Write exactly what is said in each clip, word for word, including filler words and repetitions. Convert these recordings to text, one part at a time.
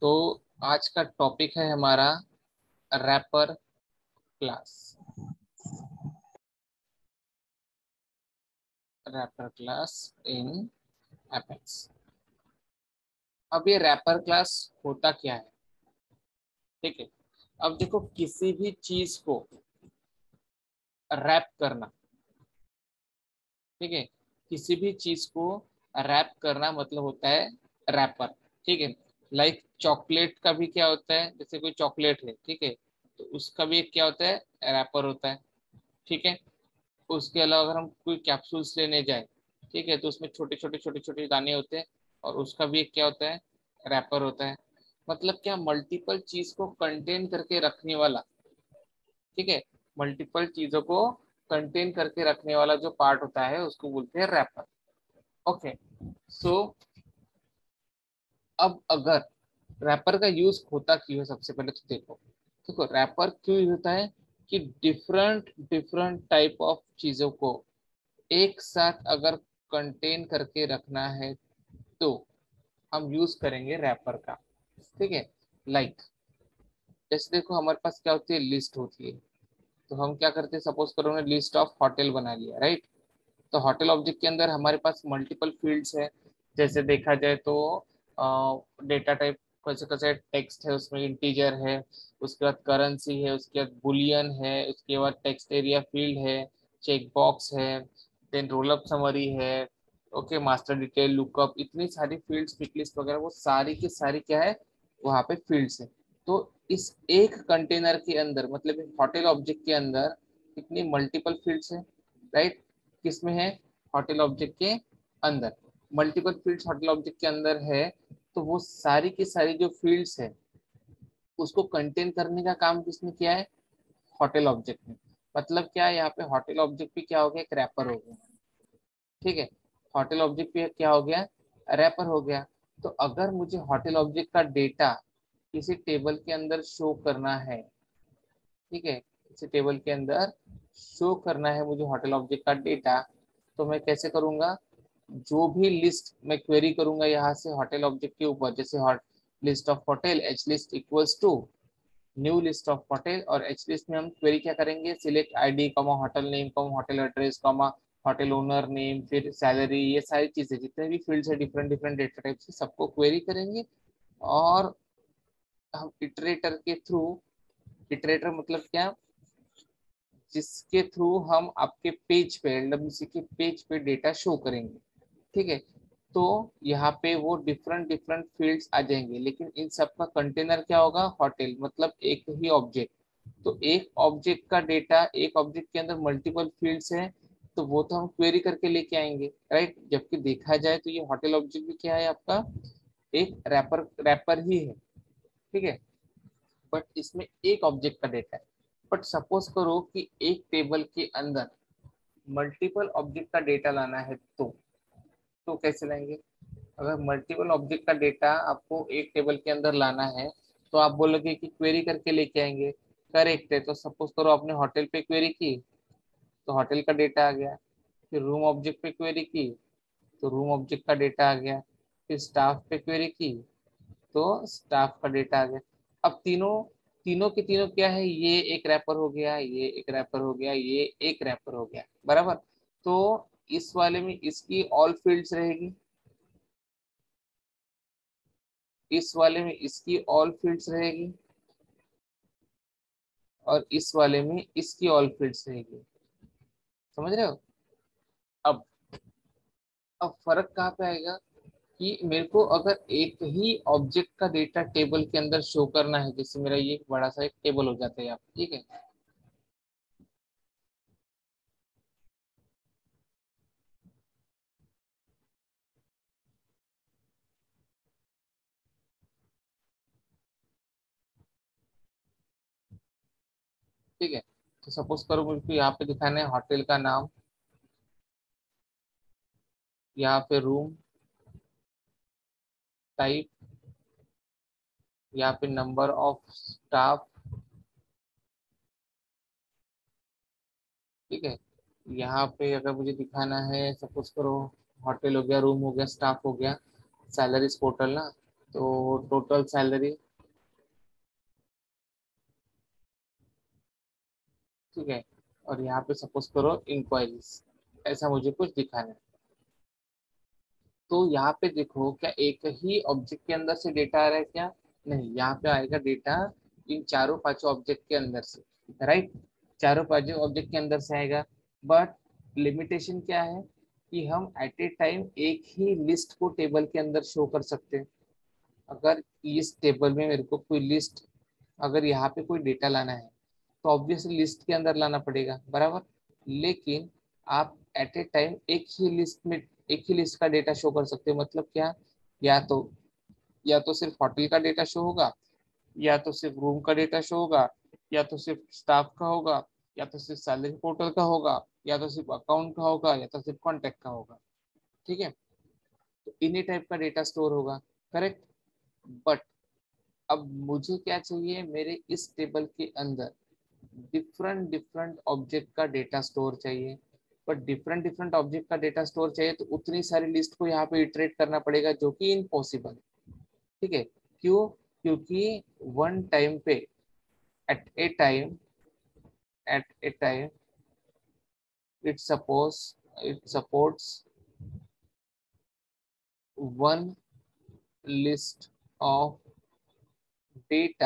तो आज का टॉपिक है हमारा wrapper class. Wrapper class in Apex. अब ये रैपर क्लास होता क्या है? ठीक है, अब देखो, किसी भी चीज को रैप करना, ठीक है, किसी भी चीज को रैप करना मतलब होता है रैपर। ठीक है, लाइक चॉकलेट का भी क्या होता है, जैसे कोई चॉकलेट है, ठीक है, तो उसका भी एक क्या होता है, रैपर होता है। ठीक है, उसके अलावा अगर हम कोई कैप्सूल्स लेने जाए, ठीक है, तो उसमें छोटे छोटे छोटे छोटे दाने होते हैं और उसका भी एक क्या होता है, रैपर होता है। मतलब क्या, मल्टीपल चीज को कंटेन करके रखने वाला, ठीक है, मल्टीपल चीजों को कंटेन करके रखने वाला जो पार्ट होता है उसको बोलते हैं रैपर। ओके, सो अब अगर रैपर का यूज होता क्यों है, सबसे पहले तो देखो देखो रैपर क्यों यूज होता है कि डिफरेंट डिफरेंट टाइप ऑफ चीजों को एक साथ अगर कंटेन करके रखना है तो हम यूज करेंगे रैपर का। ठीक है, लाइक like, जैसे देखो हमारे पास क्या होती है, लिस्ट होती है। तो हम क्या करते हैं, सपोज करो हमने लिस्ट ऑफ होटल बना लिया, राइट। तो होटल ऑब्जेक्ट के अंदर हमारे पास मल्टीपल फील्ड्स है। जैसे देखा जाए तो डेटा टाइप कैसे कैसे टेक्स्ट है, उसमें इंटीजर है, उसके बाद करेंसी है, उसके बाद बुलियन है, उसके बाद टेक्स्ट एरिया फील्ड है, चेक बॉक्स है, देन रोल अप समरी है, ओके, मास्टर डिटेल, लुकअप, इतनी सारी फील्ड्स, पिक लिस्ट वगैरह, वो सारी की सारी क्या है, वहाँ पे फील्ड्स है। तो इस एक कंटेनर के अंदर, मतलब होटल ऑब्जेक्ट के अंदर कितनी मल्टीपल फील्ड्स है, राइट। किसमें है, होटल ऑब्जेक्ट के अंदर मल्टीपल फील्ड्स होटल ऑब्जेक्ट के अंदर है। तो वो सारी की सारी जो फील्ड्स है उसको कंटेन करने का काम किसने किया है, होटल ऑब्जेक्ट ने। मतलब क्या है, यहाँ पे होटल ऑब्जेक्ट भी क्या हो गया, एक रैपर हो गया। ठीक है, होटल ऑब्जेक्ट भी क्या हो गया, रैपर हो गया। तो अगर मुझे होटल ऑब्जेक्ट का डेटा किसी टेबल के अंदर शो करना है, ठीक है, किसी टेबल के अंदर शो करना है मुझे होटल ऑब्जेक्ट का डेटा, तो मैं कैसे करूंगा, जो भी लिस्ट मैं क्वेरी करूंगा यहाँ से होटल ऑब्जेक्ट के ऊपर, जैसे hot list of hotel, H list equals to new list of hotel, और एच लिस्ट में हम क्वेरी क्या करेंगे, select ID comma hotel name comma hotel address comma hotel owner name, फिर सैलरी, ये सारी चीजें जितने भी फील्ड्स है डिफरेंट डिफरेंट डेटा टाइप से सबको क्वेरी करेंगे। और हम इटरेटर के थ्रू, इटरेटर मतलब क्या, जिसके थ्रू हम आपके पेज पे, एल डब्ल्यू सी के पेज पे डेटा शो करेंगे। ठीक है, तो यहाँ पे वो डिफरेंट डिफरेंट फील्ड्स आ जाएंगे, लेकिन इन सब का कंटेनर क्या होगा, होटल, मतलब एक ही ऑब्जेक्ट। तो एक ऑब्जेक्ट का डेटा, एक ऑब्जेक्ट के अंदर मल्टीपल फील्ड्स है, तो वो तो हम क्वेरी करके लेके आएंगे, राइट। जबकि देखा जाए तो ये होटल ऑब्जेक्ट भी क्या है आपका, एक रैपर रैपर ही है। ठीक है, बट इसमें एक ऑब्जेक्ट का डेटा है। बट सपोज करो कि एक टेबल के अंदर मल्टीपल ऑब्जेक्ट का डेटा लाना है, तो तो कैसे लाएंगे। अगर मल्टीपल ऑब्जेक्ट का डेटा आपको एक टेबल के अंदर लाना है, तो आप बोलोगे कि क्वेरी करके लेके आएंगे, करेक्ट है। तो सपोज करो आपने होटल पे क्वेरी की, तो होटल का डेटा आ गया। फिर रूम ऑब्जेक्ट पे क्वेरी की, तो रूम ऑब्जेक्ट का डेटा आ गया। फिर स्टाफ पे क्वेरी की, तो स्टाफ का डेटा आ गया। अब तीनों तीनों के तीनों क्या है, ये एक रैपर हो गया, ये एक रैपर हो गया, ये एक रैपर हो गया, बराबर। तो इस वाले में इसकी ऑल फील्ड्स रहेगी, इस वाले में इसकी ऑल फील्ड्स रहेगी, और इस वाले में इसकी ऑल फील्ड्स रहेगी। समझ रहे हो। अब अब फर्क कहाँ पे आएगा, कि मेरे को अगर एक ही ऑब्जेक्ट का डेटा टेबल के अंदर शो करना है, जैसे मेरा ये एक बड़ा सा एक टेबल हो जाता है यहाँ पे, ठीक है। ठीक है, तो सपोज करो मुझको यहाँ पे दिखाना है होटल का नाम, यहाँ पे रूम टाइप, यहाँ पे नंबर ऑफ स्टाफ, ठीक है। यहाँ पे अगर मुझे दिखाना है, सपोज करो होटल हो गया, रूम हो गया, स्टाफ हो गया, सैलरीज पोर्टल ना, तो टोटल सैलरी, ठीक है, और यहाँ पे सपोज करो इंक्वायरीज, ऐसा मुझे कुछ दिखाना है। तो यहाँ पे देखो क्या एक ही ऑब्जेक्ट के अंदर से डेटा आ रहा है क्या? नहीं, यहाँ पे आएगा डेटा इन चारों पांचों ऑब्जेक्ट के अंदर से, राइट, चारों पांचों ऑब्जेक्ट के अंदर से आएगा। बट लिमिटेशन क्या है कि हम एट ए टाइम एक ही लिस्ट को टेबल के अंदर शो कर सकते हैं। अगर इस टेबल में मेरे को कोई लिस्ट, अगर यहाँ पे कोई डेटा लाना है तो ऑब्वियसली लिस्ट के अंदर लाना पड़ेगा, बराबर। लेकिन आप एट ए टाइम एक ही लिस्ट में एक ही लिस्ट का डेटा शो कर सकते हो। मतलब क्या? या तो या तो सिर्फ होटल का डेटा शो होगा, या तो सिर्फ रूम का डेटा शो होगा, या तो सिर्फ स्टाफ का होगा, या तो सिर्फ सैलरी पोर्टल का होगा, या तो सिर्फ अकाउंट का होगा, या तो सिर्फ कॉन्टेक्ट का होगा, ठीक है। तो इन्हीं टाइप का डेटा स्टोर होगा, करेक्ट। बट अब मुझे क्या चाहिए, मेरे इस टेबल के अंदर डिफरेंट डिफरेंट ऑब्जेक्ट का डेटा स्टोर चाहिए। पर डिफरेंट डिफरेंट ऑब्जेक्ट का डेटा स्टोर चाहिए तो उतनी सारी लिस्ट को यहाँ पे इटरेट करना पड़ेगा, जो कि इम्पॉसिबल, ठीक है। क्यों? क्योंकि वन टाइम पे, at a time at a time it suppose it supports one list of data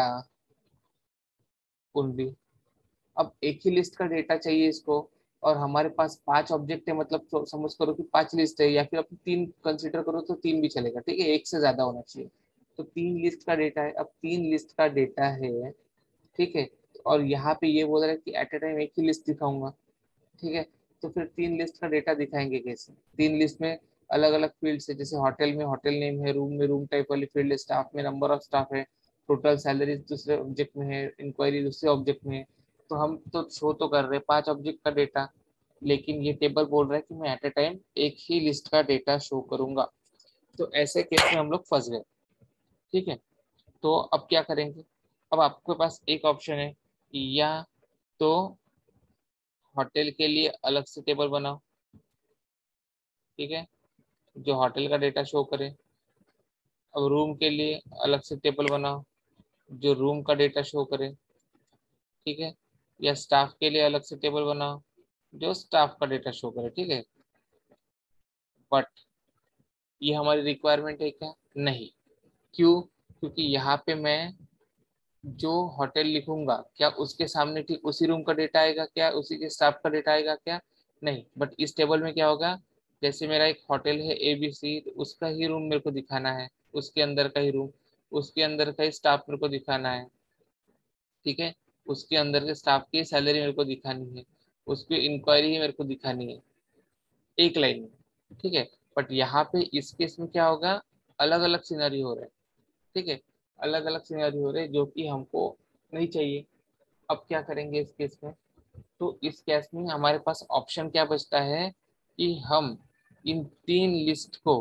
only. अब एक ही लिस्ट का डेटा चाहिए इसको, और हमारे पास पांच ऑब्जेक्ट है, मतलब तो समझ करो कि पांच लिस्ट है, या फिर आप तीन कंसीडर करो तो तीन भी चलेगा, ठीक है, एक से ज्यादा होना चाहिए। तो तीन लिस्ट का डेटा है, अब तीन लिस्ट का डेटा है, ठीक है। और यहाँ पे ये बोल रहा है कि एट ए टाइम एक ही लिस्ट दिखाऊंगा, ठीक है। तो फिर तीन लिस्ट का डेटा दिखाएंगे कैसे? तीन लिस्ट में अलग अलग फील्ड्स है, जैसे होटल में होटल नेम है, रूम में रूम टाइप वाली फील्ड है, स्टाफ में नंबर ऑफ स्टाफ है, टोटल सैलरी दूसरे ऑब्जेक्ट में है, इंक्वायरी दूसरे ऑब्जेक्ट में है। तो हम तो शो तो कर रहे हैं पांच ऑब्जेक्ट का डेटा, लेकिन ये टेबल बोल रहा है कि मैं एट ए टाइम एक ही लिस्ट का डेटा शो करूंगा। तो ऐसे केस में हम लोग फंस गए, ठीक है। तो अब क्या करेंगे? अब आपके पास एक ऑप्शन है कि या तो होटल के लिए अलग से टेबल बनाओ, ठीक है, जो होटल का डेटा शो करे। अब रूम के लिए अलग से टेबल बनाओ जो रूम का डेटा शो करे, ठीक है। या स्टाफ के लिए अलग से टेबल बनाओ जो स्टाफ का डेटा शो करे, ठीक है। बट ये हमारी रिक्वायरमेंट है क्या? नहीं। क्यों? क्योंकि यहाँ पे मैं जो होटल लिखूंगा, क्या उसके सामने ठीक उसी रूम का डेटा आएगा क्या? उसी के स्टाफ का डेटा आएगा क्या? नहीं। बट इस टेबल में क्या होगा, जैसे मेरा एक होटल है ए बी सी, तो उसका ही रूम मेरे को दिखाना है, उसके अंदर का ही रूम, उसके अंदर का ही स्टाफ मेरे को दिखाना है, ठीक है। उसके अंदर के स्टाफ की सैलरी मेरे को दिखानी है, उसकी इंक्वायरी ही मेरे को दिखानी है, एक लाइन में, ठीक है। बट यहाँ पे इस केस में क्या होगा, अलग अलग सिनेरियो हो रहे हैं, ठीक है, अलग अलग सिनेरियो हो रहे हैं जो कि हमको नहीं चाहिए। अब क्या करेंगे इस केस में? तो इस केस में हमारे पास ऑप्शन क्या बचता है कि हम इन तीन लिस्ट को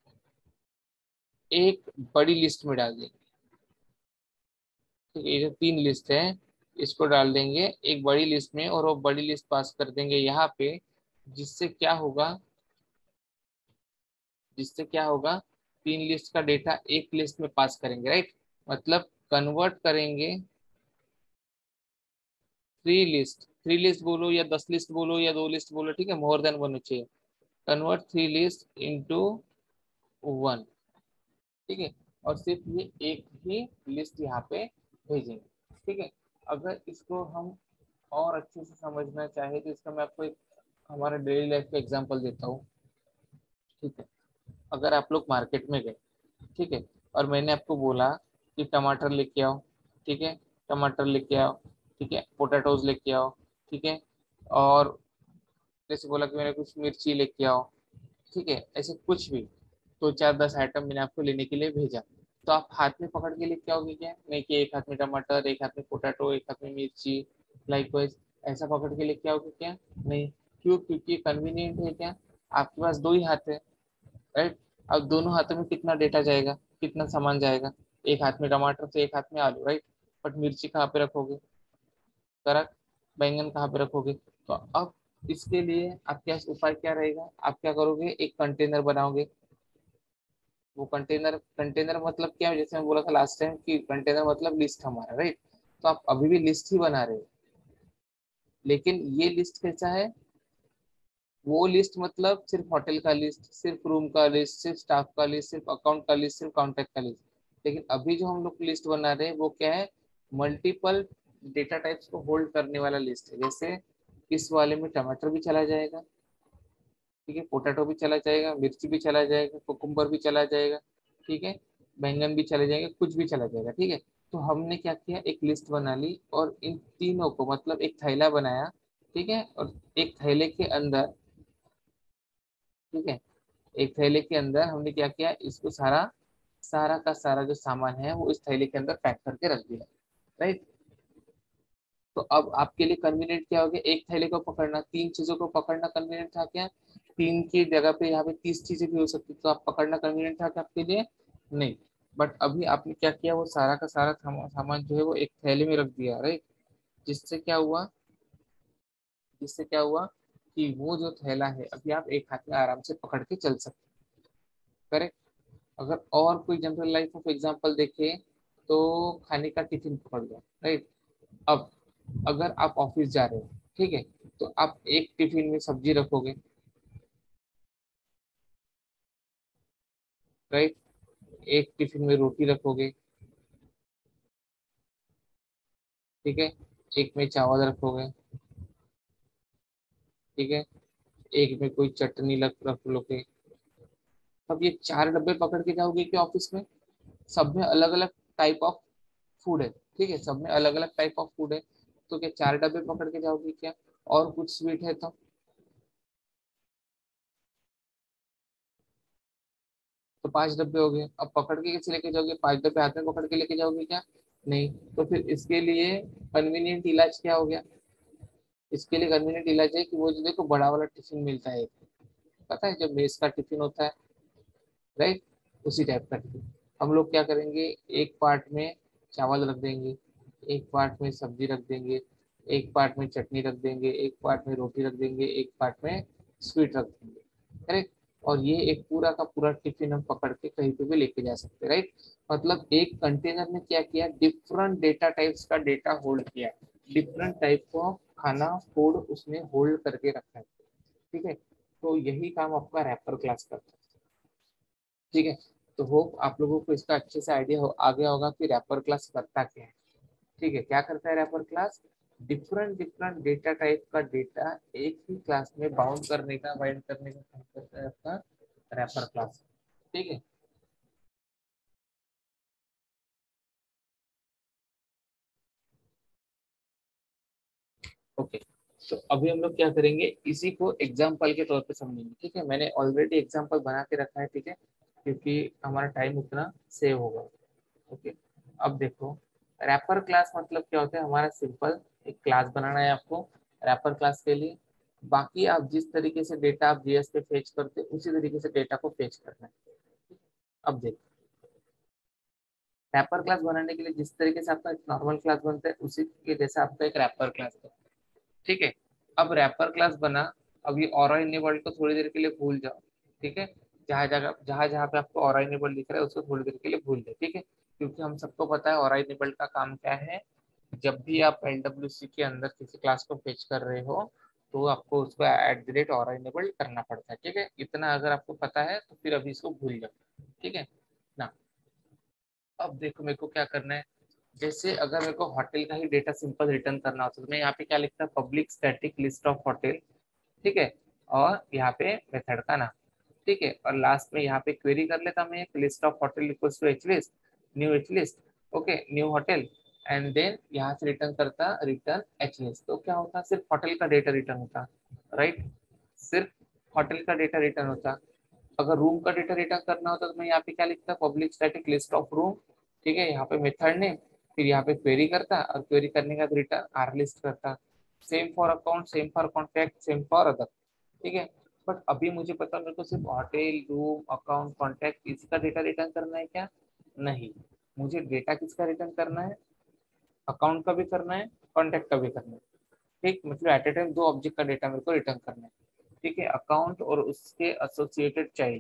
एक बड़ी लिस्ट में डाल देंगे, ठीक है। ये जो तीन लिस्ट है इसको डाल देंगे एक बड़ी लिस्ट में, और वो बड़ी लिस्ट पास कर देंगे यहाँ पे, जिससे क्या होगा जिससे क्या होगा तीन लिस्ट का डेटा एक लिस्ट में पास करेंगे, राइट। मतलब कन्वर्ट करेंगे थ्री लिस्ट, थ्री लिस्ट बोलो या दस लिस्ट बोलो या दो लिस्ट बोलो, ठीक है, मोर देन वन चाहिए। Convert three list into one, ठीक है। और सिर्फ ये एक ही लिस्ट यहाँ पे भेजेंगे, ठीक है। अगर इसको हम और अच्छे से समझना चाहे तो इसका मैं आपको एक हमारा डेली लाइफ का एग्जांपल देता हूँ, ठीक है। अगर आप लोग मार्केट में गए, ठीक है, और मैंने आपको बोला कि टमाटर लेके आओ, ठीक है, टमाटर लेके आओ, ठीक है, पोटैटोज लेके आओ, ठीक है, और जैसे बोला कि मैंने कुछ मिर्ची लेके आओ, ठीक है, ऐसे कुछ भी दो चार दस आइटम मैंने आपको लेने के लिए भेजा। तो आप हाथ में पकड़ के लेके आओगे क्या? नहीं कि एक हाथ में टमाटर, एक हाथ में पोटैटो, एक हाथ में मिर्ची, लाइकवाइज ऐसा पकड़ के लेके आओगे क्या? नहीं। क्यों? क्योंकि कन्वीनियंट है क्या? आपके पास दो ही हाथ है, राइट। अब दोनों हाथों में कितना डेटा जाएगा, कितना सामान जाएगा? एक हाथ में टमाटर तो एक हाथ में आलू, राइट। बट मिर्ची कहाँ पे रखोगे? करेक्ट। बैंगन कहाँ पे रखोगे? तो अब इसके लिए आपके पास उपाय क्या रहेगा? आप क्या करोगे, एक कंटेनर बनाओगे, वो कंटेनर कंटेनर मतलब क्या है, जैसे मैं बोला था लास्ट टाइम कि कंटेनर मतलब लिस्ट हमारा, राइट। तो आप अभी भी लिस्ट ही बना रहे हो, लेकिन ये लिस्ट कैसा है, वो लिस्ट मतलब सिर्फ होटल का लिस्ट, सिर्फ रूम का लिस्ट, सिर्फ स्टाफ का लिस्ट, सिर्फ अकाउंट का लिस्ट, सिर्फ कॉन्टैक्ट का लिस्ट। लेकिन अभी जो हम लोग लिस्ट बना रहे हैं वो क्या है, मल्टीपल डेटा टाइप्स को होल्ड करने वाला लिस्ट है। जैसे इस वाले में टमाटर भी चला जाएगा, ठीक है, पोटैटो भी चला जाएगा, मिर्ची भी चला जाएगा, कुकुम्बर भी चला जाएगा, ठीक है, बैंगन भी चले जाएंगे, कुछ भी चला जाएगा, ठीक है। तो हमने क्या किया, एक लिस्ट बना ली और इन तीनों को मतलब एक थैला बनाया, ठीक है, और एक थैले के अंदर, ठीक है, एक थैले के अंदर हमने क्या किया, इसको सारा सारा का सारा जो सामान है वो इस थैले के अंदर पैक करके रख दिया, राइट। तो अब आपके लिए कन्वीनियंट क्या हो गया, एक थैले को पकड़ना, तीन चीजों को पकड़ना कन्वीनियंट था क्या, तीन की जगह पे यहाँ पे तीस चीजें भी हो सकती, तो आप पकड़ना कन्वीनियंट था क्या आपके लिए, नहीं। बट अभी आपने क्या किया, वो सारा का सारा सामा- सामान जो है वो एक थैले में रख दिया, राइट। जिससे क्या हुआ, जिससे क्या हुआ कि वो जो थैला है अभी आप एक हाथ में आराम से पकड़ के चल सकते, करेक्ट। अगर और कोई जनरल लाइफ ऑफ एग्जांपल देखें, तो खाने का टिफिन पकड़ लो, राइट। अब अगर आप ऑफिस जा रहे हो, ठीक है, तो आप एक टिफिन में सब्जी रखोगे, राइट, एक टिफिन में रोटी रखोगे, ठीक है, एक में चावल रखोगे, ठीक है, एक में कोई चटनी रख रख लोगे। अब ये चार डब्बे पकड़ के जाओगे कि ऑफिस में, सब में अलग अलग टाइप ऑफ फूड है, ठीक है, सब में अलग अलग टाइप ऑफ फूड है, तो क्या चार डब्बे पकड़ के जाओगे क्या, और कुछ स्वीट है तो तो पांच डब्बे हो गए, अब पकड़ के कैसे लेके जाओगे, पांच डब्बे हाथ में पकड़ के लेके जाओगे क्या, नहीं। तो फिर इसके लिए कन्वीनियंट इलाज क्या हो गया, इसके लिए कन्वीनियंट इलाज है कि वो जो देखो बड़ा वाला टिफिन मिलता है, पता है जब मेस का टिफिन होता है, राइट, उसी टाइप का टिफिन। हम लोग क्या करेंगे, एक पार्ट में चावल रख देंगे, एक पार्ट में सब्जी रख देंगे, एक पार्ट में चटनी रख देंगे, एक पार्ट में रोटी रख देंगे, एक पार्ट में स्वीट रख देंगे, करेक्ट। और ये एक पूरा का पूरा टिफिन हम पकड़ के कहीं पे भी लेके जा सकते हैं, राइट। मतलब एक कंटेनर में क्या किया, डिफरेंट डेटा टाइप्स का डेटा होल्ड किया, डिफरेंट टाइप ऑफ खाना फूड उसने होल्ड करके रखा है, ठीक है। तो यही काम आपका रैपर क्लास करता है, ठीक है। तो होप आप लोगों को इसका अच्छे से आइडिया हो आ गया होगा कि रैपर क्लास करता क्या है, ठीक है। क्या करता है wrapper class, different different data type का डेटा एक ही क्लास में बाउंड करने का, बाइंड करने का काम करता है आपका रैपर क्लास, ठीक है। ओके, तो अभी हम लोग क्या करेंगे, इसी को एग्जाम्पल के तौर पे समझेंगे, ठीक है। मैंने ऑलरेडी एग्जाम्पल बना के रखा है, ठीक है, क्योंकि हमारा टाइम उतना सेव होगा। ओके, अब देखो, रैपर क्लास मतलब क्या होता है, हमारा सिंपल एक क्लास बनाना है आपको रैपर क्लास के लिए। बाकी आप जिस तरीके से डेटा आप जीएस पे फेच करते हैं उसी तरीके से डेटा को फेच करना है। अब देखो, रैपर क्लास बनाने के लिए जिस तरीके से आपका नॉर्मल क्लास बनता है उसी के जैसा आपका एक रैपर क्लास है, ठीक है। अब रैपर क्लास बना, अब ये ऑरा इनेबल्ड को थोड़ी देर के लिए भूल जाओ, ठीक है। जहां जगह जहां जहां पे आपको ऑरा इनेबल्ड दिख रहा है उसको थोड़ी देर के लिए भूल जाओ, ठीक है, क्योंकि हम सबको पता है ऑरा इनेबल्ड का काम क्या है। जब भी आप एल डब्ल्यू सी के अंदर किसी क्लास को फेच कर रहे हो तो आपको उसको at the rate aura enabled करना पड़ता है, ठीक है। इतना अगर आपको पता है तो फिर अभी इसको भूल जाओ, ठीक है ना। अब देखो मेरे को क्या करना है, जैसे अगर मेरे को होटल का ही डेटा सिंपल रिटर्न करना होता है तो मैं यहाँ पे क्या लिखता हूँ, public static list of hotel, ठीक है, और यहाँ पे मेथड का नाम, ठीक है, और लास्ट में यहाँ पे क्वेरी कर लेता मैं एक list of hotel equals to H list, new H list, okay, new hotel, and then यहाँ से रिटर्न करता रिटर्न एच लिस्ट। तो क्या होता, सिर्फ होटल का डेटा रिटर्न होता, राइट, सिर्फ होटल का डेटा रिटर्न होता। अगर रूम का डेटा रिटर्न करना होता तो मैं यहाँ पे क्या लिखता, public static list of room, ठीक है, यहाँ पे मेथड नेम, फिर यहाँ पे क्वेरी करता और क्वेरी करने का रिटर्न आर लिस्ट करता। Same for account, same for contact, same for other, ठीक है। बट अभी मुझे पता मेरे को सिर्फ होटल रूम अकाउंट कॉन्टैक्ट इसका डेटा रिटर्न करना है क्या, नहीं, मुझे डेटा किसका रिटर्न करना है, अकाउंट का भी करना है, कॉन्टैक्ट का भी करना है, ठीक, मतलब एट ए टाइम दो ऑब्जेक्ट का डेटा मेरे को रिटर्न करना है, ठीक है, अकाउंट और उसके एसोसिएटेड चाइल्ड।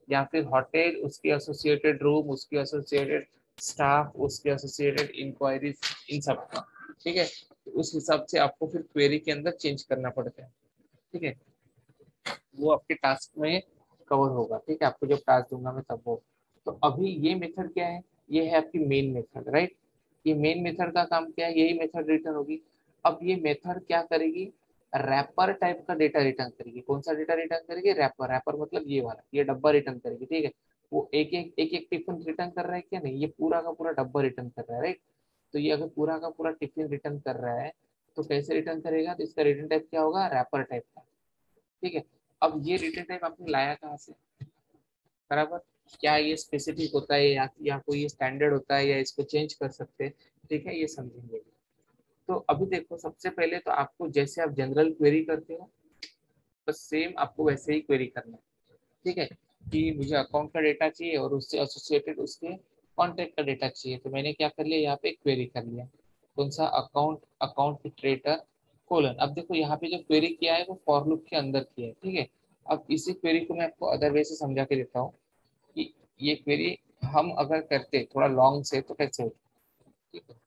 या फिर होटल, उसके एसोसिएटेड रूम, उसके एसोसिएटेड स्टाफ, उसके एसोसिएटेड इंक्वायरीज, इन सब का। ठीक है, तो उस हिसाब से आपको फिर क्वेरी के अंदर चेंज करना पड़ता है। ठीक है, वो आपके टास्क में कवर होगा। ठीक है, आपको जब टास्क दूंगा मैं तब वो। तो अभी ये मेथड क्या है, ये है आपकी मेन मेथड, राइट। ये मेन मेथड का काम क्या है, यही मेथड रिटर्न होगी। अब ये मेथड क्या करेगी, रैपर टाइप का डेटा रिटर्न करेगी। कौन सा डेटा रिटर्न करेगी, रैपर। रैपर मतलब ये वाला, ये डब्बा रिटर्न करेगी। ठीक है, वो एक एक एक एक टिफिन रिटर्न कर रहा है क्या, नहीं, ये पूरा का पूरा डब्बा रिटर्न कर रहा है, राइट। तो ये अगर पूरा का पूरा टिफिन रिटर्न कर रहा है तो कैसे रिटर्न करेगा, तो इसका रिटर्न टाइप क्या होगा, रैपर टाइप का। ठीक है, अब ये रिटर्न टाइप आपने लाया कहाँ से, बराबर। क्या ये स्पेसिफिक होता है या, या कोई स्टैंडर्ड होता है, या इसको चेंज कर सकते हैं। ठीक है, ये समझेंगे। तो अभी देखो, सबसे पहले तो आपको जैसे आप जनरल क्वेरी करते हो, बस सेम आपको वैसे ही क्वेरी करना है। ठीक है, कि मुझे अकाउंट का डेटा चाहिए और उससे एसोसिएटेड उसके कॉन्टैक्ट का डेटा चाहिए। तो मैंने क्या कर लिया, यहाँ पे क्वेरी कर लिया। कौन सा, अकाउंट, अकाउंट इटरेटर कोलन। अब देखो यहाँ पे जो क्वेरी किया है वो फॉर लूप के अंदर किया है। ठीक है, अब इसी क्वेरी को मैं आपको अदर वे से समझा के देता हूँ कि ये क्वेरी हम अगर करते थोड़ा लॉन्ग से तो कैसे होती। ठीक है,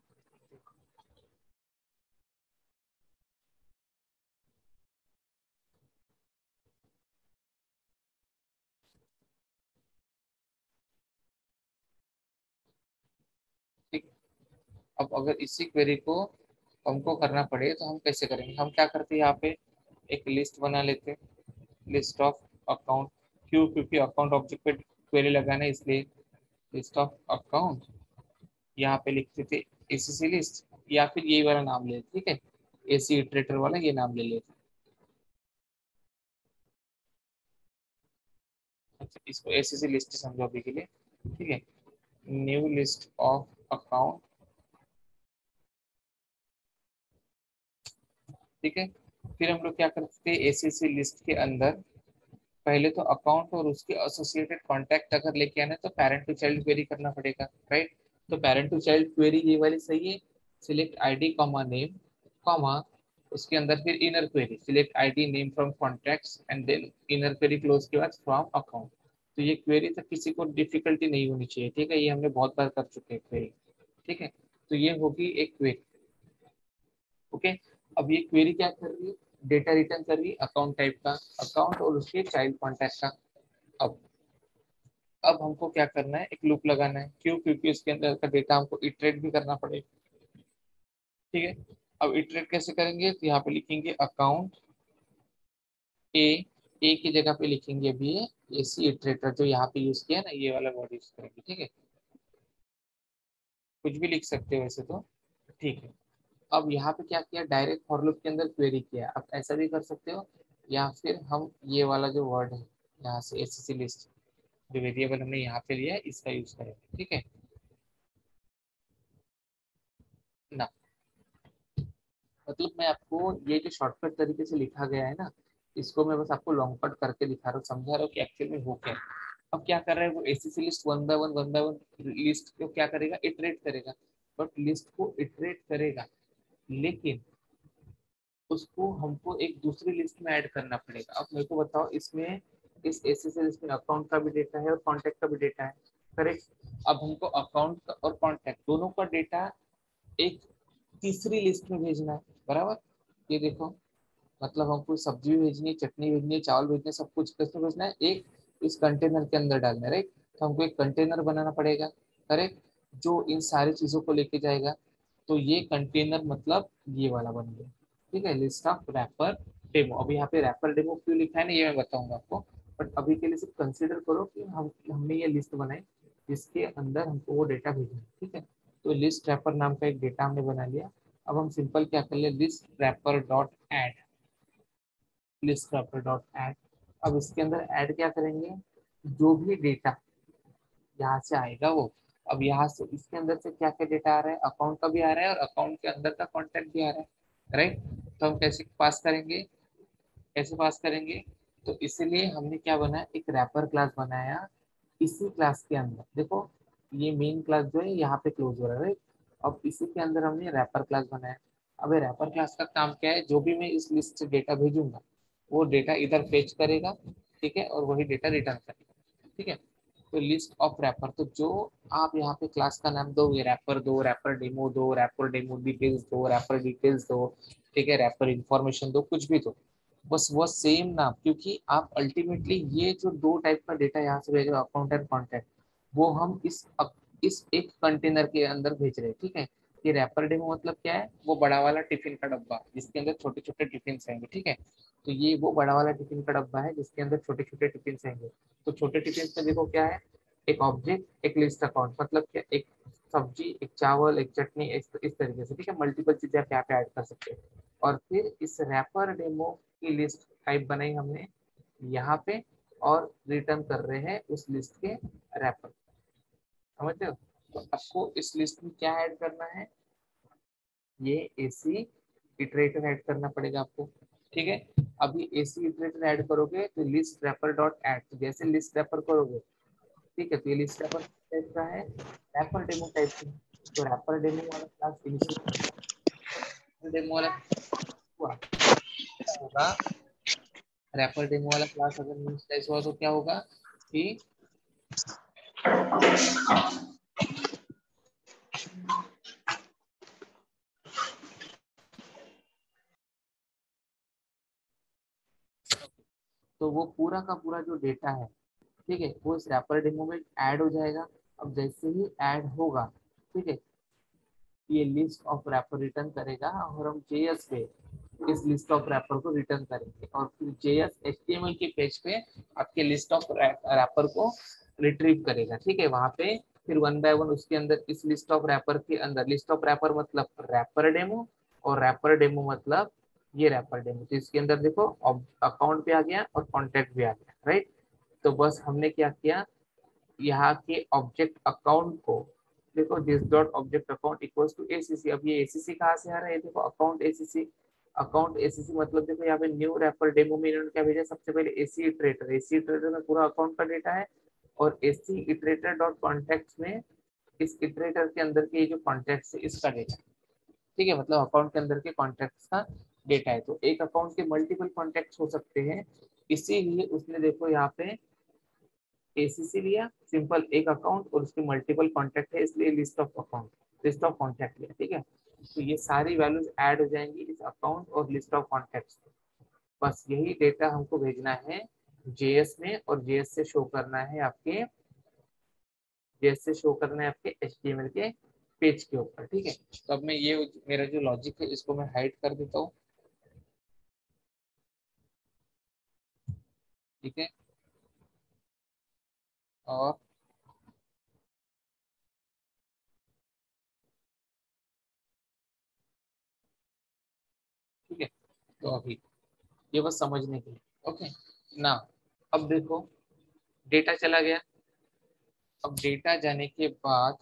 ठीक। अब अगर इसी क्वेरी को हमको करना पड़े तो हम कैसे करेंगे, हम क्या करते हैं, यहाँ पे एक लिस्ट बना लेते हैं, लिस्ट ऑफ अकाउंट। क्यों, क्योंकि अकाउंट ऑब्जेक्ट पे क्वेरी लगाना है, इसलिए लिस्ट ऑफ अकाउंट। यहाँ पे लिखते थे एसीसी लिस्ट, या फिर यही वाला नाम ले, ठीक है, एसी इटरेटर वाला ये नाम ले लेते। अच्छा, इसको एसीसी लिस्ट समझो अभी के लिए। ठीक है, न्यू लिस्ट ऑफ अकाउंट। ठीक है, फिर हम लोग क्या करते थे, एसीसी लिस्ट के अंदर पहले तो अकाउंट और उसके एसोसिएटेड कॉन्टैक्ट अगर लेके आना है तो पेरेंट टू चाइल्ड क्वेरी करना पड़ेगा, राइट। तो पेरेंट टू चाइल्ड क्वेरी ये वाली सही है, select ID comma name comma, उसके अंदर फिर inner query, select ID name from contacts and then inner query close के बाद फ्रॉम अकाउंट। तो ये क्वेरी तक किसी को डिफिकल्टी नहीं होनी चाहिए। ठीक है, ये हमने बहुत बार कर चुके हैं क्वेरी। ठीक है, तो ये होगी एक क्वेरी। ओके, अब ये क्वेरी क्या कर रही है, डेटा रिटर्न कर रही है अकाउंट टाइप का, अकाउंट और उसके चाइल्ड कॉन्टैक्ट का। अब अब हमको क्या करना है, एक लूप लगाना है। क्यों, क्योंकि उसके अंदर का डेटा हमको इटरेट भी करना पड़ेगा। ठीक है, अब इटरेट कैसे करेंगे, तो यहाँ पे लिखेंगे अकाउंट ए, ए की जगह पे लिखेंगे अभी ये एसी इटरेटर जो यहाँ पे यूज किया ना, ये वाला वर्ड यूज करेंगे। ठीक है, कुछ भी लिख सकते हो वैसे तो। ठीक है, अब यहाँ पे क्या किया, डायरेक्ट फॉर लूप के अंदर क्वेरी किया। आप ऐसा भी कर सकते हो, या फिर हम ये वाला जो वर्ड है यहाँ से एससीसी लिस्ट, जो वेरिएबल हमने यहाँ पे लिया है इसका यूज करेंगे। ठीक है ना, मतलब मैं आपको ये जो शॉर्टकट तरीके से लिखा गया है ना, इसको मैं बस आपको लॉन्ग कट करके दिखा रहा हूँ, समझा रहा हूँ कि एक्चुअल में हो क्या है। अब क्या कर रहा है वो, ACC list one by one one by one list को क्या करेगा, इटरेट करेगा। बट लिस्ट को इटरेट करेगा, लेकिन उसको हमको एक दूसरी लिस्ट में ऐड करना पड़ेगा। अब मेरे को बताओ, इसमें इस एसीसी लिस्ट में अकाउंट का भी डेटा है और कॉन्टैक्ट का भी डेटा है, करेक्ट। अब हमको अकाउंट और कॉन्टैक्ट दोनों का डेटा एक तीसरी लिस्ट में भेजना है, बराबर। ये देखो, मतलब हमको सब्जी भेजनी है, चटनी भेजनी है, चावल भेजने, सब कुछ कैसे भेजना है, एक इस कंटेनर के अंदर डालना है, राइट। तो हमको एक कंटेनर बनाना पड़ेगा, करेक्ट, जो इन सारी चीजों को लेके जाएगा। तो ये कंटेनर मतलब ये वाला बन गया। ठीक है, लिस्ट ऑफ रैपर डेमो। अब यहाँ पे रैपर डेमो क्यों लिखा है ना, ये मैं बताऊंगा आपको। बट अभी के लिए सिर्फ कंसिडर करो कि हम हमने ये लिस्ट बनाई जिसके अंदर हमको वो डेटा भेजना है। ठीक है, तो लिस्ट रैपर नाम का एक डेटा हमने बना लिया। अब हम सिंपल क्या कर ले, list wrapper dot add, list wrapper dot add. अब इसके अंदर ऐड क्या करेंगे, जो भी डेटा यहाँ से आएगा वो। अब यहाँ से इसके अंदर से क्या क्या डेटा आ रहा है, अकाउंट का भी आ रहा है और अकाउंट के अंदर का कॉन्टैक्ट भी आ रहा है, राइट। तो हम कैसे पास करेंगे, कैसे पास करेंगे, तो इसीलिए हमने क्या बनाया, एक रैपर क्लास बनाया। इसी क्लास के अंदर देखो, ये मेन क्लास जो है यहाँ पे क्लोज हो रहा है, राइट। अब इसी के अंदर हमने रैपर क्लास बनाया। अब ये रैपर क्लास का काम क्या है, जो भी मैं इस लिस्ट से डेटा भेजूंगा वो डेटा इधर फेच करेगा, ठीक है, और वही डेटा रिटर्न करेगा। ठीक है। तो लिस्ट ऑफ रैपर, तो जो आप यहाँ पे क्लास का नाम दो, रैपर दो, रैपर डेमो दो, रैपर डेमो डिटेल्स दो, रैपर डिटेल्स दो, ठीक है, रैपर इंफॉर्मेशन दो, कुछ भी दो, बस वो सेम नाम, क्योंकि आप अल्टीमेटली ये जो दो टाइप का डेटा यहाँ से भेज रहे हो, अकाउंट एंड कॉन्टैक्ट, वो हम इस इस एक कंटेनर के अंदर भेज रहे हैं, ठीक है। ये रैपर डेमो मतलब क्या है, वो बड़ा वाला टिफिन का डब्बा जिसके अंदर छोटे छोटे टिफिन रहेंगे, ठीक है। तो ये वो बड़ा वाला टिफिन का डब्बा है जिसके अंदर छोटे छोटे टिफिन रहेंगे। तो छोटे टिफिन में देखो क्या है, एक ऑब्जेक्ट, एक लिस्ट अकाउंट, मतलब क्या, एक सब्जी, एक चावल, एक चटनी, इस, इस तरीके से, ठीक है। मल्टीपल चीजें आप यहाँ पे ऐड कर सकते हैं। और फिर इस रैपर डेमो की लिस्ट टाइप बनाई हमने यहाँ पे, और रिटर्न कर रहे हैं उस लिस्ट के रैपर, समझते हो। तो आपको इस लिस्ट में क्या ऐड करना है, ये एसी इटरेटर ऐड करना पड़ेगा आपको, ठीक है। अभी एसी इटरेटर ऐड करोगे तो लिस्ट रैपर डॉट ऐड, तो जैसे लिस्ट रैपर करोगे, ठीक है, तो ये लिस्ट रैपर टाइप का है, रैपर डेमो टाइप का, तो रैपर डेमो वाला क्लास इनिशियल, डेमो वाला हुआ, क्या होगा, रैपर डेमो वाला क्लास अगर इनिशियलाइज हुआ तो क्या होगा कि तो वो पूरा का पूरा जो डेटा है, ठीक है, वो इस रैपर डेमो में ऐड हो जाएगा। अब जैसे ही ऐड होगा, ठीक है, ये लिस्ट ऑफ रैपर रिटर्न करेगा और हम जेएस पे इस लिस्ट ऑफ रैपर को रिटर्न करेंगे, और फिर जेएस एचटीएमएल के पेज पे आपके लिस्ट ऑफ रैपर को रिट्रीव करेगा, ठीक है। वहां पे फिर वन बाय वन उसके अंदर इस लिस्ट ऑफ रैपर के अंदर, लिस्ट ऑफ रैपर मतलब रैपर डेमो, और रैपर डेमो मतलब ये रैपर डेमो, तो इसके अंदर देखो अकाउंट भी आ गया और कॉन्टेक्ट भी आ गया, राइट। तो बस हमने क्या किया, यहाँ के ऑब्जेक्ट अकाउंट को देखो, this dot object account equals to ACC. अब ये एसीसी कहाँ से आ रहा है, देखो अकाउंट एसीसी, अकाउंट एसीसी मतलब देखो यहाँ पे न्यू रैपर डेमो में इन्होंने क्या भेजा, सबसे पहले एसी इटरेटर, एसी इटरेटर में पूरा अकाउंट का डेटा है, और एसी इटरेटर डॉट कॉन्टेक्ट में इस इटरेटर के अंदर के जो कॉन्टेक्ट है इसका डेटा, ठीक है, मतलब अकाउंट के अंदर के कॉन्टेक्ट का डेटा है। तो एक अकाउंट के मल्टीपल कॉन्टेक्ट हो सकते हैं, इसीलिए उसने देखो यहाँ पे एसीसी लिया, सिंपल एक अकाउंट, और उसके मल्टीपल कॉन्टैक्ट है इसलिए list of account, list of contact लिया, ठीक है। तो ये सारी वैल्यूज ऐड हो जाएंगी इस अकाउंट और लिस्ट ऑफ कॉन्टैक्ट्स में। बस यही डेटा हमको भेजना है जेएस में, और जेएस से शो करना है आपके, जेएस से शो करना है आपके एचटीएमएल के पेज के ऊपर, ठीक है। तो अब मैं ये मेरा जो लॉजिक है इसको मैं हाइड कर देता हूँ, ठीक है। और ठीक है, तो अभी ये बस समझने के लिए, ओके ना। अब देखो डेटा चला गया, अब डेटा जाने के बाद,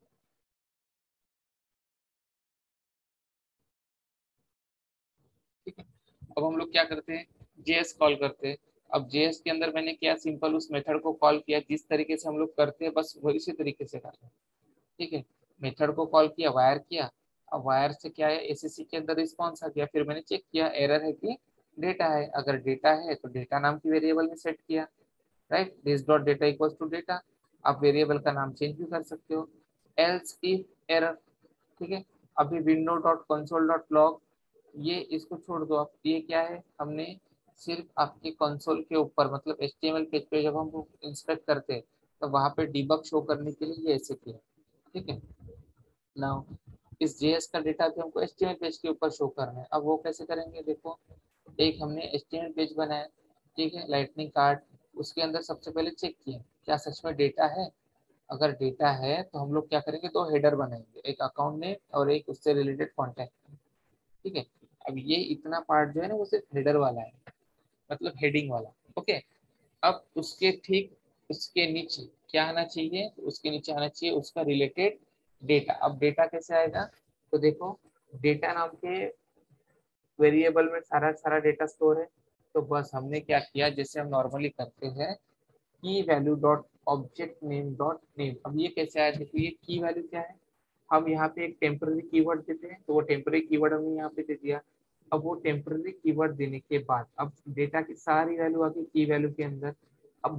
ठीक है, अब हम लोग क्या करते हैं, जेएस कॉल करते हैं। अब जेएस के अंदर मैंने क्या, सिंपल उस मेथड को कॉल किया जिस तरीके से हम लोग करते हैं, बस वही इसी तरीके से कर रहे हैं, ठीक है। मेथड को कॉल किया, वायर किया, अब वायर से क्या है, एसीसी के अंदर रिस्पॉन्स आ गया, फिर मैंने चेक किया एरर है कि डेटा है, अगर डेटा है तो डेटा नाम की वेरिएबल में सेट किया, right, this dot data equals to data. आप वेरिएबल का नाम चेंज भी कर सकते हो, एल्स इफ एरर, ठीक है। अभी window dot console dot log, ये इसको छोड़ दो आप, ये क्या है, हमने सिर्फ आपके कंसोल के ऊपर, मतलब एचटीएमएल पेज पे जब हम इंस्पेक्ट करते हैं तो वहां पे डिबग शो करने के लिए ये ऐसे किया, ठीक है। नाउ इस जेएस का डेटा भी हमको एचटीएमएल पेज के ऊपर शो करना है, अब वो कैसे करेंगे, देखो एक हमने एचटीएमएल पेज बनाया, ठीक है, लाइटनिंग कार्ड, उसके अंदर सबसे पहले चेक किया क्या सच में डेटा है, अगर डेटा है तो हम लोग क्या करेंगे, दो हेडर बनाएंगे, एक अकाउंट नेम और एक उससे रिलेटेड कॉन्टैक्ट, ठीक है। अब ये इतना पार्ट जो है ना वो सिर्फ हेडर वाला है, मतलब हेडिंग वाला, ओके। अब उसके ठीक उसके नीचे क्या आना चाहिए, तो उसके नीचे आना चाहिए उसका रिलेटेड डेटा। अब डेटा कैसे आएगा, तो देखो डेटा नाम के वेरिएबल में सारा सारा डेटा स्टोर है, तो बस हमने क्या किया, जैसे हम नॉर्मली करते हैं, की value dot object name dot name. अब ये कैसे आया, देखो ये की वैल्यू क्या है, हम यहाँ पे एक टेम्पररी कीवर्ड देते हैं, तो वो टेम्पररी कीवर्ड हमने यहाँ पे दे दिया। अब वो टेम्पररी कीवर्ड देने के बाद अब डेटा की सारी वैल्यू आ गई की वैल्यू के अंदर। अब बट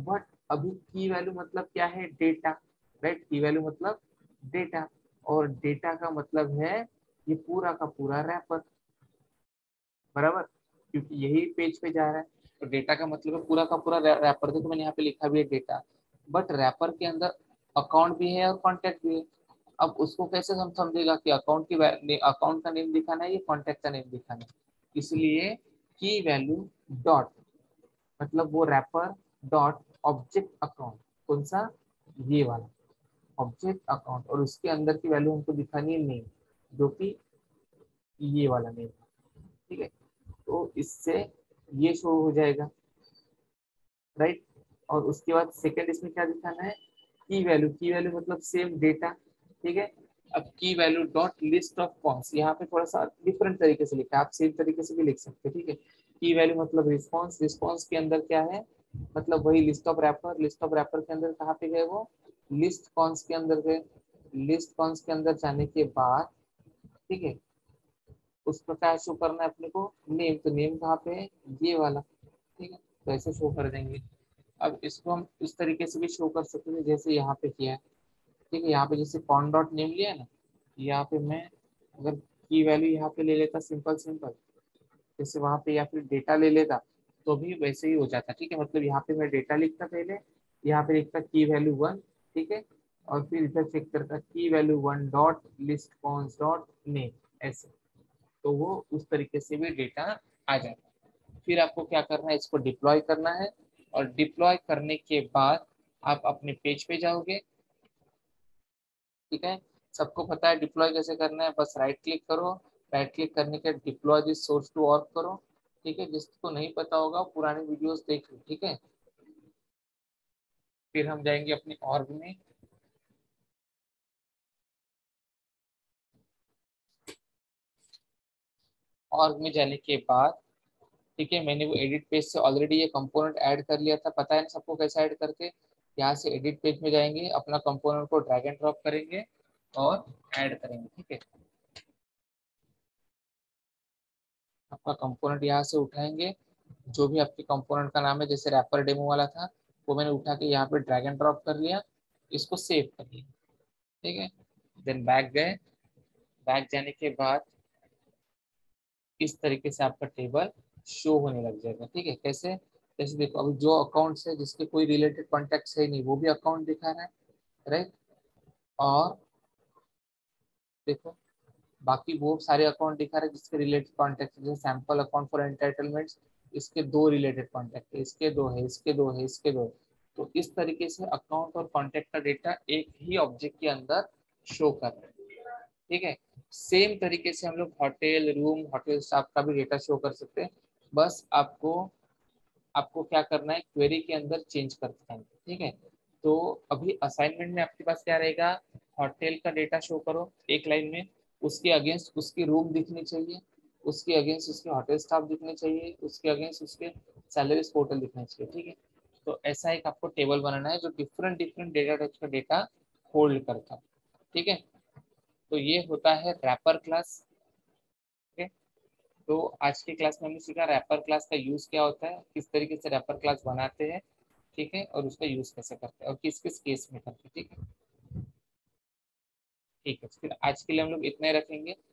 अभी की वैल्यू मतलब क्या है, डेटा, राइट। की वैल्यू मतलब डेटा, और डेटा का मतलब है ये पूरा का पूरा रैपर, बराबर, क्योंकि यही पेज पे जा रहा है। तो डेटा का मतलब है पूरा का पूरा रैपर। देखो मैंने यहाँ पे लिखा भी है डेटा, बट रैपर के अंदर अकाउंट भी है और कॉन्टेक्ट भी है। अब उसको कैसे हम समझेगा कि अकाउंट की अकाउंट का नेम दिखाना है या कॉन्टेक्ट का नेम दिखाना है। इसलिए की वैल्यू डॉट, मतलब वो रैपर डॉट ऑब्जेक्ट अकाउंट, कौन सा, ये वाला ऑब्जेक्ट अकाउंट, और उसके अंदर की वैल्यू हमको दिखानी है नेम, जो कि ये वाला नेम, ठीक है। तो इससे ये शो हो जाएगा, राइट। और उसके बाद सेकंड इसमें क्या दिखाना है, की वैल्यू। की वैल्यू मतलब सेम डेटा, ठीक है। अब की value dot list of cons, यहाँ पे थोड़ा सा डिफरेंट तरीके से लिखा है, आप सेम तरीके से भी लिख सकते हैं, ठीक है। की वैल्यू मतलब रिस्पॉन्स, रिस्पॉन्स के अंदर क्या है, मतलब वही list of wrapper, list of wrapper के अंदर कहाँ पे गए वो, लिस्ट कॉन्स के अंदर गए। लिस्ट कॉन्स के अंदर जाने के बाद, ठीक है, उसका क्या शो करना है अपने को, नेम। तो नेम कहाँ पे है, ये वाला, ठीक है। तो ऐसे शो कर देंगे। अब इसको हम इस तरीके से भी शो कर सकते हैं जैसे यहाँ पे किया है, ठीक है। यहाँ पे जैसे कॉन डॉट नेम लिया है ना, यहाँ पे मैं अगर की वैल्यू यहाँ पे ले लेता सिंपल सिंपल, जैसे वहाँ पे, या फिर डेटा ले लेता, तो भी वैसे ही हो जाता, ठीक है। मतलब यहाँ पे मैं डेटा लिखता पहले, यहाँ पे लिखता की वैल्यू वन, ठीक है, और फिर इधर चेक करता की value one dot list cons dot name, ऐसे। तो वो उस तरीके से भी डेटा आ जाता है। फिर आपको क्या करना है, इसको डिप्लॉय करना है, और डिप्लॉय करने के बाद आप अपने पेज पे जाओगे, ठीक है। सबको पता है डिप्लॉय कैसे करना है, बस राइट क्लिक करो, राइट क्लिक करने के deploy this source to org करो, ठीक है। जिसको नहीं पता होगा पुराने वीडियोस देख लो, ठीक है। फिर हम जाएंगे अपने ऑर्ग में, ऑर्ग में जाने के बाद, ठीक है, मैंने वो एडिट पेज से ऑलरेडी ये कंपोनेंट ऐड कर लिया था, पता है ना सबको कैसे ऐड करके। यहाँ से एडिट पेज में जाएंगे, अपना कंपोनेंट को ड्रैग एंड ड्रॉप करेंगे और ऐड करेंगे, ठीक है। आपका कंपोनेंट यहाँ से उठाएंगे, जो भी आपके कंपोनेंट का नाम है, जैसे रैपर डेमो वाला था, वो मैंने उठा के यहाँ पे ड्रैग एंड ड्रॉप कर लिया, इसको सेव कर लिया, ठीक है। देन बैक गए, बैक जाने के बाद इस तरीके से आपका टेबल शो होने लग जाएगा, ठीक है। कैसे, जैसे देखो अभी जो अकाउंट्स है जिसके कोई रिलेटेड कॉन्टेक्ट है नहीं, वो भी अकाउंट दिखा रहा है, राइट। और देखो बाकी वो सारे अकाउंट दिखा रहे हैं जिसके रिलेटेड कॉन्टेक्ट, जैसे सैंपल अकाउंट फॉर एंटाइटलमेंट्स, इसके दो रिलेटेड कॉन्टेक्ट है, इसके दो है, इसके दो है, इसके दो है। तो इस तरीके से अकाउंट और कॉन्टेक्ट का डेटा एक ही ऑब्जेक्ट के अंदर शो कर रहे हैं, ठीक है। सेम तरीके से हम लोग होटल रूम, होटल स्टाफ का भी डेटा शो कर सकते हैं। बस आपको आपको क्या करना है, क्वेरी के अंदर चेंज करना है, ठीक है। तो अभी असाइनमेंट में आपके पास क्या रहेगा, होटल का डेटा शो करो एक लाइन में, उसके अगेंस्ट उसकी रूम दिखनी चाहिए, उसके अगेंस्ट उसके होटल स्टाफ दिखने चाहिए, उसके अगेंस्ट उसके सैलरी पोर्टल दिखना चाहिए, ठीक है। तो ऐसा एक आपको टेबल बनाना है जो डिफरेंट डिफरेंट डेटा टाइप्स का डेटा होल्ड करता है, ठीक है। तो ये होता है रैपर क्लास, ठीक है। तो आज की क्लास में हमने सीखा रैपर क्लास का यूज क्या होता है, किस तरीके से रैपर क्लास बनाते हैं, ठीक है, और उसका यूज कैसे करते हैं और किस किस केस में करते हैं, ठीक है। ठीक है, फिर आज के लिए हम लोग इतना ही रखेंगे।